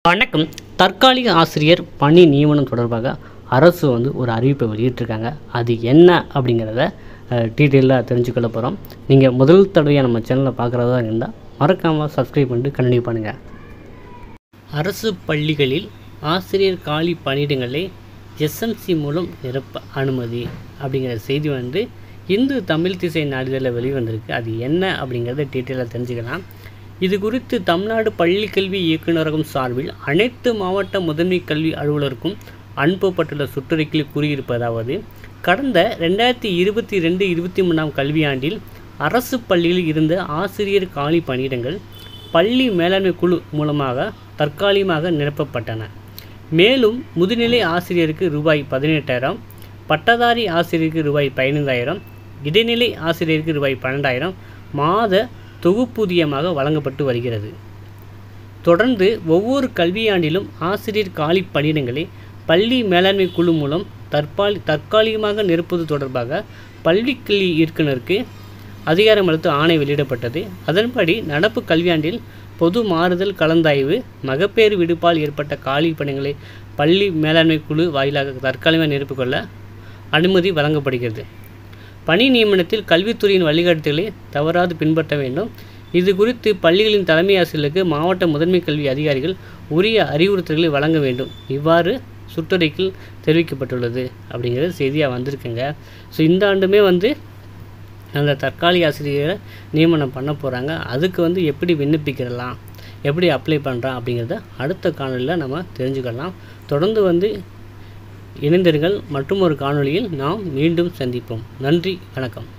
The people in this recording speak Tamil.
வணக்கம். தற்காலிக ஆசிரியர் பணி நியமனம் தொடர்பாக அரசு ஒரு அறிவிப்பை வெளியிட்டிருக்காங்க. அது என்ன அப்படிங்கிறத டீட்டெயிலாக தெரிஞ்சுக்கொள்ள போகிறோம். நீங்கள் முதல் தடவையாக நம்ம சேனலில் பார்க்குறதா இருந்தால் மறக்காமல் சப்ஸ்கிரைப் பண்ணிட்டு கண்டினியூ பண்ணுங்கள். அரசு பள்ளிகளில் ஆசிரியர் காலி பணியிடங்களை எஸ்எம்சி மூலம் நிரப்ப அனுமதி அப்படிங்கிற செய்தி இந்து தமிழ் திசை நாளிதழில் வெளிவந்திருக்கு. அது என்ன அப்படிங்கிறத டீட்டெயிலாக தெரிஞ்சுக்கலாம். இது குறித்து தமிழ்நாடு பள்ளிக்கல்வி இயக்குநரகம் சார்பில் அனைத்து மாவட்ட முதன்மை கல்வி அலுவலருக்கும் அனுப்பப்பட்டுள்ள சுற்றறிக்கையில் கூறியிருப்பதாவது, கடந்த 2022-23 கல்வியாண்டில் அரசு பள்ளியில் இருந்த ஆசிரியர் காலி பணியிடங்கள் பள்ளி மேலாண்மை குழு மூலமாக தற்காலிகமாக நிரப்பப்பட்டன. மேலும் முதுநிலை ஆசிரியருக்கு ரூபாய் 18,000, பட்டதாரி ஆசிரியருக்கு ரூபாய் 15,000, இடைநிலை ஆசிரியருக்கு ரூபாய் 12,000 மாத தொகுப்பூதியமாக வழங்கப்பட்டு வருகிறது. தொடர்ந்து ஒவ்வொரு கல்வியாண்டிலும் ஆசிரியர் காலி பணியிடங்களை பள்ளி மேலாண்மை குழு மூலம் தற்காலிகமாக நிரப்புவது தொடர்பாக பள்ளிக்கல்வி இயக்குநருக்கு அதிகாரமளித்து ஆணை வெளியிடப்பட்டது. அதன்படி நடப்பு கல்வியாண்டில் பொது மாறுதல் கலந்தாய்வு, மகப்பேறு விடுப்பால் ஏற்பட்ட காலி பணிகளை பள்ளி மேலாண்மை குழு வாயிலாக தற்காலிகமாக நிரப்பிக்கொள்ள அனுமதி வழங்கப்படுகிறது. பணி நியமனத்தில் கல்வித்துறையின் வழிகாட்டுதலை தவறாது பின்பற்ற வேண்டும். இது குறித்து பள்ளிகளின் தலைமை ஆசிரியர்களுக்கு மாவட்ட முதன்மை கல்வி அதிகாரிகள் உரிய அறிவுறுத்தல்களை வழங்க வேண்டும். இவ்வாறு சுற்றறிக்கையில் தெரிவிக்கப்பட்டுள்ளது அப்படிங்கிறது செய்தியாக வந்திருக்குங்க. ஸோ இந்த ஆண்டுமே அந்த தற்காலிக ஆசிரியரை நியமனம் பண்ண போகிறாங்க. அதுக்கு எப்படி விண்ணப்பிக்கிறலாம், எப்படி அப்ளை பண்ணுறான் அப்படிங்கிறத அடுத்த காணொலியில் நம்ம தெரிஞ்சுக்கலாம். தொடர்ந்து இணைந்திருங்கள். மற்றும் ஒரு காணொளியில் நாம் மீண்டும் சந்திப்போம். நன்றி, வணக்கம்.